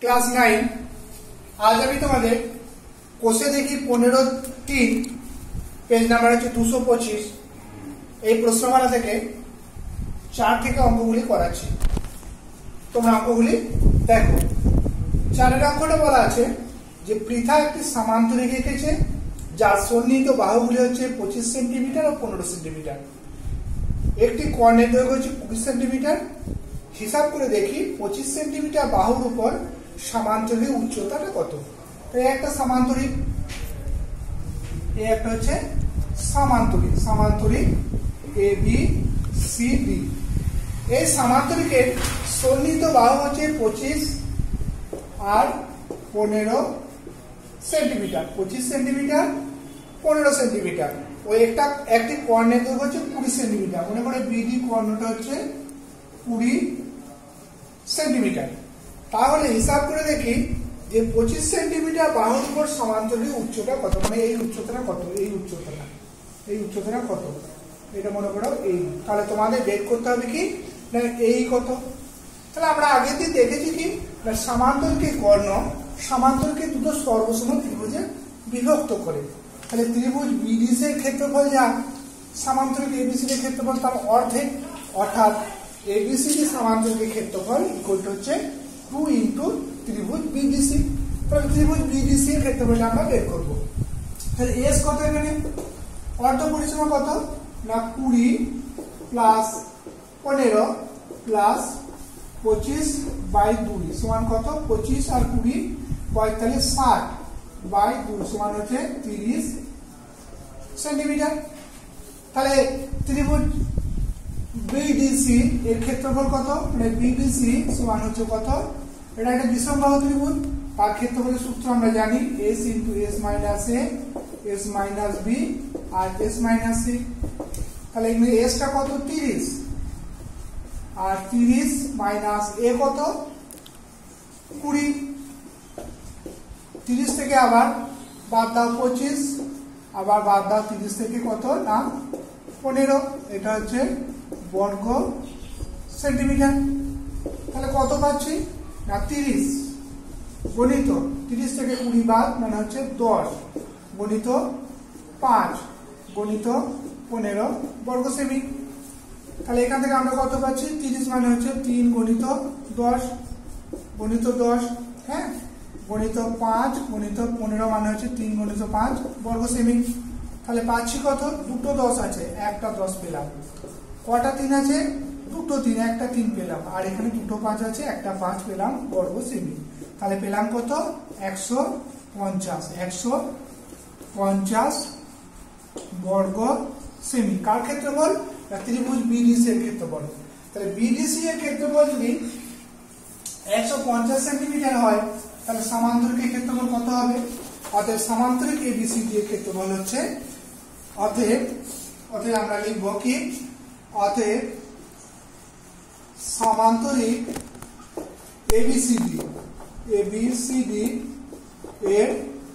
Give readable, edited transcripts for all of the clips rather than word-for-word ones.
Class 9। আজ আমি তোমাদের কোষে দেখি 15-3 পেজ নাম্বার হচ্ছে 225 এই প্রশ্নমালা থেকে 4 থেকে অঙ্কগুলি করাচ্ছি। তোমরা অঙ্কগুলি দেখো। 4 অঙ্কটা বলা আছে যে পৃথা একটি সামান্তরিক এঁকেছে যার সন্নিহিত বাহুগুলি হচ্ছে 25 সেন্টিমিটার ও 15 সেন্টিমিটার। একটি কর্ণের দৈর্ঘ্য হচ্ছে 20 সেন্টিমিটার। হিসাব করে দেখি 25 সেন্টিমিটার বাহুর উপর সামান্তরিক উচ্চতাটা কত। এই একটা সামান্তরিক, এই একটা হচ্ছে সামান্তরিক এ বি সি ডি। এই সামান্তরিকের সন্নিহিত বাহু হচ্ছে 25 আর 15 সেন্টিমিটার। 25 centimetre 15 centimetre. ওই একটি কর্ণের দৈর্ঘ্য হচ্ছে 20 সেন্টিমিটার। মনে করে বিডি কর্ণটা হচ্ছে 20 সেন্টিমিটার। তাহলে হিসাব করে দেখি যে 25 সেন্টিমিটার বাহুর উপর সমান্তরিক উচ্চতা কত, মানে এই উচ্চতাটা কত, এই উচ্চতাটা কত, এটা মনে করো এই। তাহলে তোমাদের বের করতে হবে কি না এই কত। তাহলে আমরা আগের দিন দেখেছি কি না সমান্তরিকের কর্ণ সমান্তরিকের দুটো সর্বসম ত্রিভুজে বিভক্ত করে। তাহলে ত্রিভুজ বিডিসি এর ক্ষেত্রফল যা সমান্তরিক এবিসি এর ক্ষেত্রফল তার অর্ধেক, অর্থাৎ এবিসিডি সমান্তরিকের ক্ষেত্রফল ইকুয়াল টু হচ্ছে 2 ইনটু ত্রিভুজ বিডিসি। তাহলে ত্রিভুজ বিডিসি এর ক্ষেত্রফলটা আমরা বের করব। তাহলে এস কত, এখানে অর্ধ পরিসীমা কত না 20 প্লাস 15 প্লাস 25 বাই 2 সমান কত, 25 আর 20 45 60 বাই 2 সমান হচ্ছে 30 সেন্টিমিটার। তাহলে ত্রিভুজ বিডিসি এর ক্ষেত্রফল কত, মানে বিডিসি সমান হচ্ছে কত, এটা একটা বিষমবাহু ত্রিভুজ, তার ক্ষেত্রফলের সূত্র আমরা জানি s into s minus a s minus b আর s মাইনাস c। তাহলে এখানে s টা কত 30 আর 30 মাইনাস a কত 20। 30 থেকে আবার বাদ দাও 25, আবার বাদ দাও 30 থেকে কত না 15, এটা হচ্ছে বর্গ সেন্টিমিটার। তাহলে কত পাচ্ছি না 30 গণিত 30 থেকে 20 বাদ মানে হচ্ছে 10 গণিত 5 গণিত 15 বর্গ সেমি। তাহলে এখান থেকে আমরা কত পাচ্ছি 30 মানে হচ্ছে 3 গণিত 10 গণিত 10, হ্যাঁ গণিত 5 গণিত 15 মানে হচ্ছে 3 গণিত 5 বর্গ সেমি। তাহলে পাচ্ছি কত, দুটো 10 আছে, একটা 10 পেলাম। কটা 3 আছে, দুটো 3, একটা 3 পেলাম। আর এখানে দুটো 5 আছে, একটা 5 পেলাম বর্গ সেমি। তাহলে পেলাম কত 150 বর্গ সেমি। কার ক্ষেত্রফল, ত্রিভুজ বিডিসি এর ক্ষেত্রফল। তাহলে বিডিসি এর ক্ষেত্রফল যদি 150 সেন্টিমিটার হয় তাহলে সমান্তরিকের ক্ষেত্রফল কত হবে। অতএব সমান্তরিক এবিসিডি এর ক্ষেত্রফল হচ্ছে, অতএব আমরা লিখব কি, অতএব সমান্তরিক এবিসিডি এর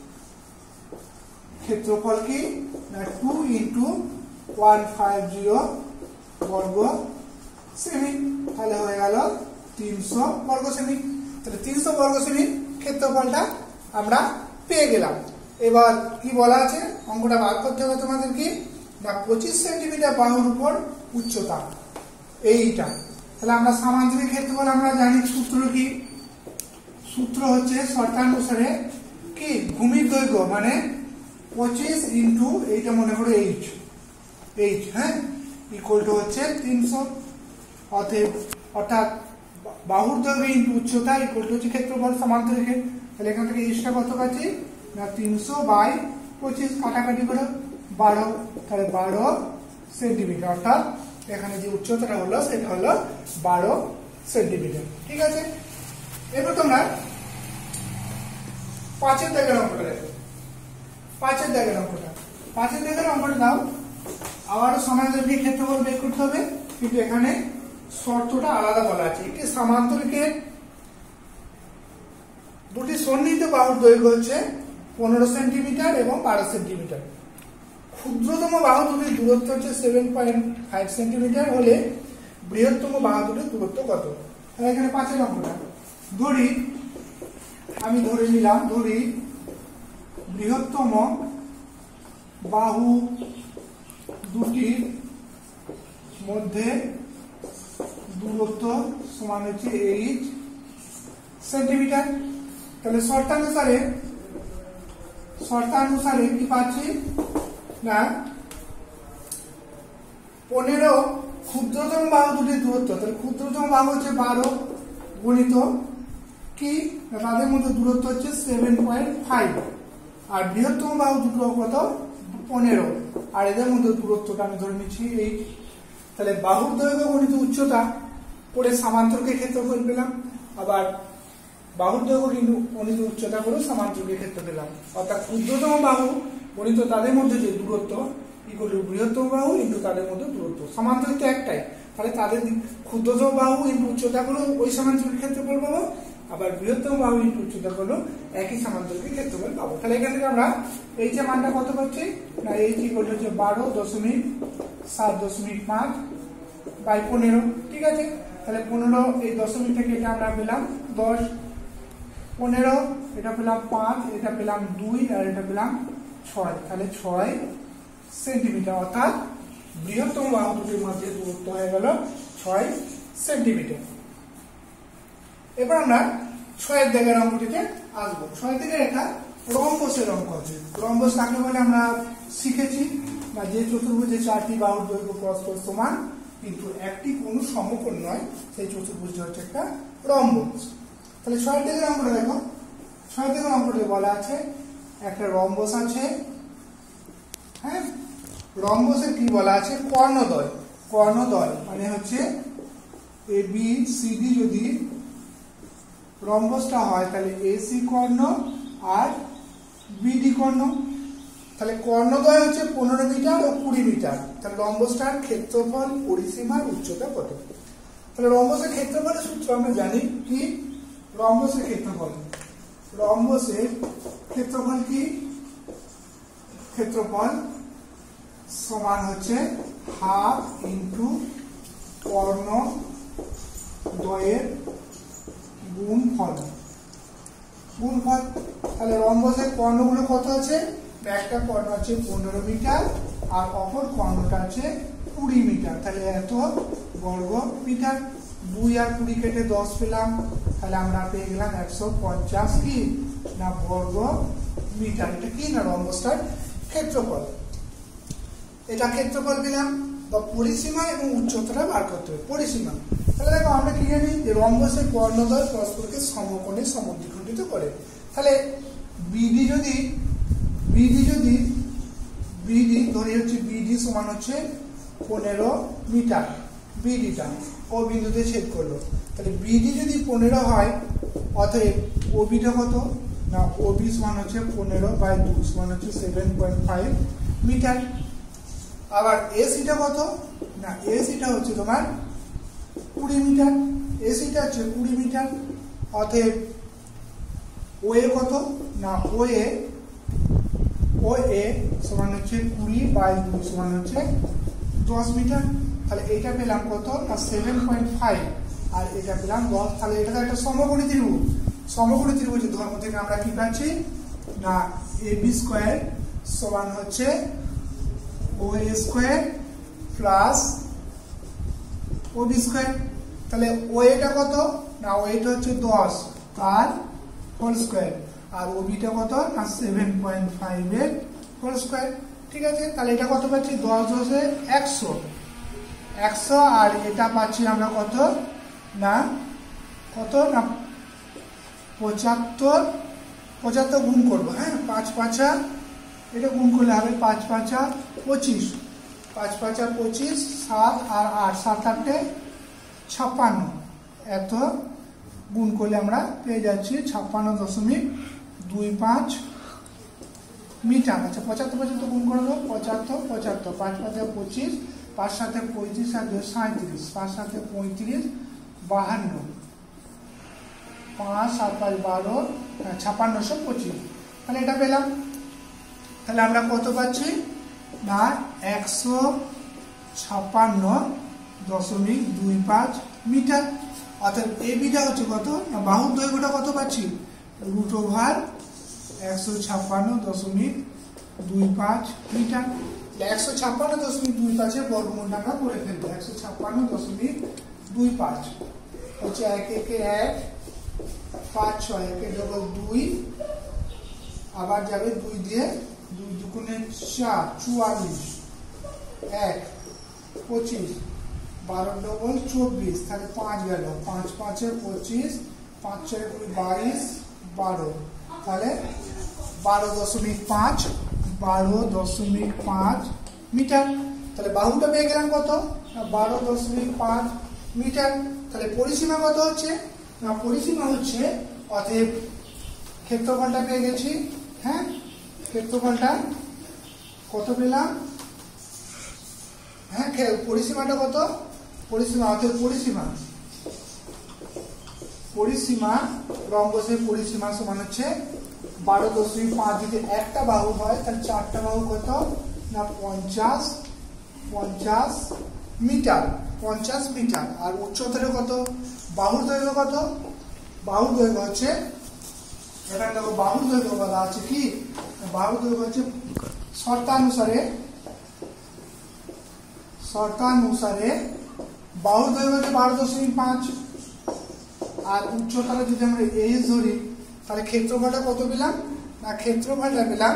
ক্ষেত্রফল কি না 2 ইনটু 150 বর্গ সেমি। তাহলে হয়ে গেল 300 বর্গ সেমি। তাহলে 300 বর্গ সেমির ক্ষেত্রফলটা আমরা পেয়ে গেলাম। এবার কি বলা আছে, অঙ্কটা বার করতে হবে তোমাদের কি না 25 সেন্টিমিটার বাহুর উপর উচ্চতা এইটা। তাহলে আমরা সামান্তরিক ক্ষেত্রফল আমরা জানি সূত্র কি, সূত্র হচ্ছে শর্তানুসারে কি ভূমির দৈর্ঘ্য মানে 25 ইনটু এইটা মনে করো এইচ, হ্যাঁ ইকুয়াল টু হচ্ছে 300। অর্থাৎ বাহুর দৈর্ঘ্য ইনটু উচ্চতা ইকুয়াল টু হচ্ছে ক্ষেত্রফল সমান্তরিকের। তাহলে এখান থেকে এইচটা কত পাচ্ছি না 300 বাই 25, কাটাকাটি করে 12, তাহলে 12 সেন্টিমিটার। অর্থাৎ এখানে যে উচ্চতাটা হলো সেটা হলো 12 সেন্টিমিটার। ঠিক আছে, এবার তোমরা 5 দাগের অঙ্কটা দেখো। 5 দাগের অঙ্কটা দাও। আবারও সমান্তরিকের ক্ষেত্রফল বের করতে হবে, কিন্তু এখানে শর্তটা আলাদা বলা আছে। একটি সমান্তরিকের দুটি সন্নিহিত বাহুর দৈর্ঘ্য হচ্ছে 15 সেন্টিমিটার এবং 12 সেন্টিমিটার। ক্ষুদ্রতম বাহু দুটির দূরত্ব হচ্ছে 7.5 সেন্টিমিটার হলে বৃহত্তম বাহু দুটির দূরত্ব কত। তাহলে এখানে 5 অঙ্কটা ধরি আমি ধরে নিলাম, ধরি বৃহত্তম বাহু দুটির মধ্যে দূরত্ব সমান হচ্ছে 8 সেন্টিমিটার। তাহলে শর্তানুসারে কি পাচ্ছি না 15 ক্ষুদ্রতম বাহু দুটির দূরত্ব, তাহলে ক্ষুদ্রতম বাহু হচ্ছে 12 গুণিত কি তাদের মধ্যে দূরত্ব হচ্ছে 7.5, আর বৃহত্তম বাহু দুটো কত 15, আর এদের মধ্যে দূরত্বটা আমি ধরে নিচ্ছি 8। তাহলে বাহুর দৈর্ঘ্য গণিত উচ্চতা করে সামান্তরিকের ক্ষেত্রফল পেলাম, আবার বাহুর দৈর্ঘ্য কিন্তু গণিত উচ্চতা করে সামান্তরিকের ক্ষেত্র পেলাম। অর্থাৎ ক্ষুদ্রতম বাহু গণিত তাদের মধ্যে যে দূরত্ব ইকুয়াল টু বৃহত্তম বাহু ইন্টু তাদের মধ্যে দূরত্ব। সামান্তরিক তো একটাই, তাহলে তাদের ক্ষুদ্রতম বাহু ইন্টু উচ্চতা করো ওই সামান্তরিকের ক্ষেত্রফল পাবো, আবার বৃহত্তম বাহু ইন্টু উচ্চতা করলো একই সামান্তরিকের ক্ষেত্রফল পাবো। তাহলে এখান থেকে আমরা এই যে মানটা কত পাচ্ছি না এই ইকুয়াল টু হচ্ছে 12.7.5 বাই 15। ঠিক আছে, তাহলে 15 এই দশমিক থেকে এটা আমরা পেলাম 10, 15 এটা পেলাম 5, এটা পেলাম 2, আর এটা পেলাম 6, তাহলে 6 সেন্টিমিটার। অর্থাৎ বৃহত্তম বাহু দুটির মধ্যে দূরত্ব হয়ে গেল 6 সেন্টিমিটার। এবার আমরা 6 দাগের অঙ্কটিতে আসবো। 6 দাগের একটা রম্বসের অঙ্ক আছে। রম্বস কাকে বলে আমরা শিখেছি, বা যে চতুর্ভুজে 4টি বাহুর দৈর্ঘ্য পরস্পর সমান কিন্তু একটি কোনো সমকোণ নয়, সেই চতুর্ভুজটি হচ্ছে একটা রম্বস। তাহলে 6 দাগের অঙ্কটা দেখো, 6 দাগের অঙ্কটি বলা আছে একটা রম্বস আছে। হ্যাঁ, রম্বসের কি বলা আছে কর্ণদ্বয়। কর্ণদ্বয় মানে হচ্ছে এ বি সি ডি যদি রম্বসটা হয় তাহলে এসি কর্ণ আর বিডি কর্ণ। তাহলে কর্ণদ্বয় হচ্ছে 15 মিটার ও 20 মিটার। তাহলে রম্বসটার ক্ষেত্রফল পরিসীমার উচ্চতা কত? তাহলে রম্বসের ক্ষেত্রফলের সূত্র আমরা জানি কি, রম্বসের ক্ষেত্রফল কি ক্ষেত্রফল সমান হচ্ছে হাফ ইন্টু কর্ণদ্বয়ের গুণফল। তাহলে রম্বসের কর্ণগুলো কত আছে, একটা কর্ণ আছে 15 মিটার আর অপর কর্ণটা আছে 20 মিটার। তাহলে এত বর্গ মিটার। 2 আর 20 কেটে 10 পেলাম, তাহলে আমরা পেয়ে গেলাম 150 কি না বর্গ মিটার। এটা কি না রম্বসটার ক্ষেত্রফল। এটা ক্ষেত্রফল পেলাম, বা পরিসীমা এবং উচ্চতাটা বার করতে হবে। পরিসীমা তাহলে দেখো আমরা কি জানি যে রম্বসের কর্ণদ্বয় পরস্পরকে সমকোণে সমদ্বিখণ্ডিত করে। তাহলে বিডি ধরে হচ্ছে বিডি সমান হচ্ছে 15 মিটার, বিডিটা ও বিন্দুতে ছেদ করলো। তাহলে বিডি যদি 15 হয় অতএব ওবিটা কত না ওবি সমান হচ্ছে 15/2 সমান হচ্ছে 7.5 মিটার। আবার এসিটা কত না এসিটা হচ্ছে তোমার 20 মিটার, এসিটা হচ্ছে 20 মিটার। অতএব ওএ কত না ওএ সমান হচ্ছে 20/2 সমান হচ্ছে 10 মিটার। তাহলে এটা পেলাম কত না 7.5 আর এটা পেলাম 10। তাহলে এটা একটা সমকোণী ত্রিভুজ। সমকোণী ত্রিভুজের ধর্ম থেকে আমরা কি পাচ্ছি না এবি স্কয়ার সমান হচ্ছে OA square plus OB square. তাহলে ওএটা কত না ওএটা হচ্ছে 10 তার হোল স্কয়ার, আর ওবিটা কত না 7.5 এর হোল স্কয়ার। ঠিক আছে, তাহলে এটা কত পাচ্ছি 10 10 100 আর এটা পাচ্ছি আমরা কত না 75 গুণ করবো। হ্যাঁ 5 5 এটা গুণ করলে হবে 5 5 25, 5 5 25, 7 আর 8 7 8 56, এত গুণ করলে আমরা পেয়ে যাচ্ছি 56.25 মিটার। আচ্ছা 75 গুণ করে দেবো 75 5 5 25, 5 7 35 আর 2 37, 5 7 35 52, 5 7 5 12 5625। তাহলে এটা পেলাম। তাহলে আমরা কত পাচ্ছি না 156.25 মিটার। অর্থাৎ এবিটা হচ্ছে কত না বাহুর দৈর্ঘ্যটা কত পাচ্ছি রুট ওভার 156.25 মিটার। 156.25 বর্গমূল আমরা করে ফেলবো। 156.25 হচ্ছে 1 একে 1, 5 6 একে ডবল 2, আবার যাবে 2 দিয়ে 2 দুগুণে 4 44, 1 25, 12 ডবল 24, তাহলে 5 গেল, 5 5 25, 5 6 22, 12, তাহলে 12.5 মিটার। তাহলে বাহুটা পেয়ে গেলাম কত? 12.5 মিটার। তাহলে পরিসীমা কত হচ্ছে? না, পরিসীমা হচ্ছে, অতএব ক্ষেত্রফলটা পেয়ে গেছি। হ্যাঁ, ক্ষেত্রফলটা কত পেলাম? হ্যাঁ, পরিসীমাটা কত? পরিসীমা, অতএব পরিসীমা রম্বসের পরিসীমা সমান হচ্ছে 12.5। যদি একটা বাহু হয় তাহলে 4টা বাহু কত? না 50 মিটার। 50 মিটার। আর উচ্চতাটা কত? বাহুর দৈর্ঘ্য কত? বাহুর দৈর্ঘ্য হচ্ছে, এখানে দেখো বাহুর দৈর্ঘ্য বলা আছে কি? বাহুর দৈর্ঘ্য হচ্ছে শর্তানুসারে বাহুর দৈর্ঘ্য হচ্ছে 12.5। আর উচ্চতাটা যদি আমরা এইচ ধরি তাহলে ক্ষেত্রফলটা কত পেলাম? না, ক্ষেত্রফলটা পেলাম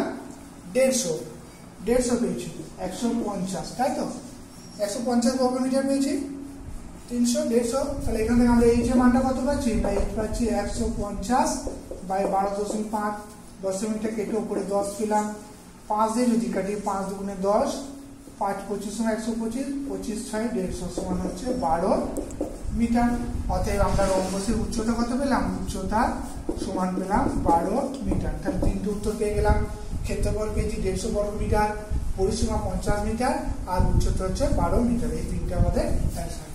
150 পেয়েছি, 150, তাই তো? 150 বর্গমিটার পেয়েছি, 300 150। তাহলে এখান থেকে আমরা এইচ এর মানটা কত পাচ্ছি? না, এইচ পাচ্ছি 150/12.5। 10 মিনিটটা কেটে উপরে 10 পেলাম, 5 দিয়ে যদি কাটি 5 দুগুণে 10, 5 25 125, 25 6 150 সমান হচ্ছে 12 মিটার। অতএব আমরা রম্বসের উচ্চতা কত পেলাম? উচ্চতা সমান পেলাম 12 মিটার। তাহলে 3টে উত্তর পেয়ে গেলাম। ক্ষেত্রফল পেয়েছি 150 বর্গ মিটার, পরিসীমা 50 মিটার, আর উচ্চতা হচ্ছে 12 মিটার। এই 3টে আমাদের অ্যান্সার।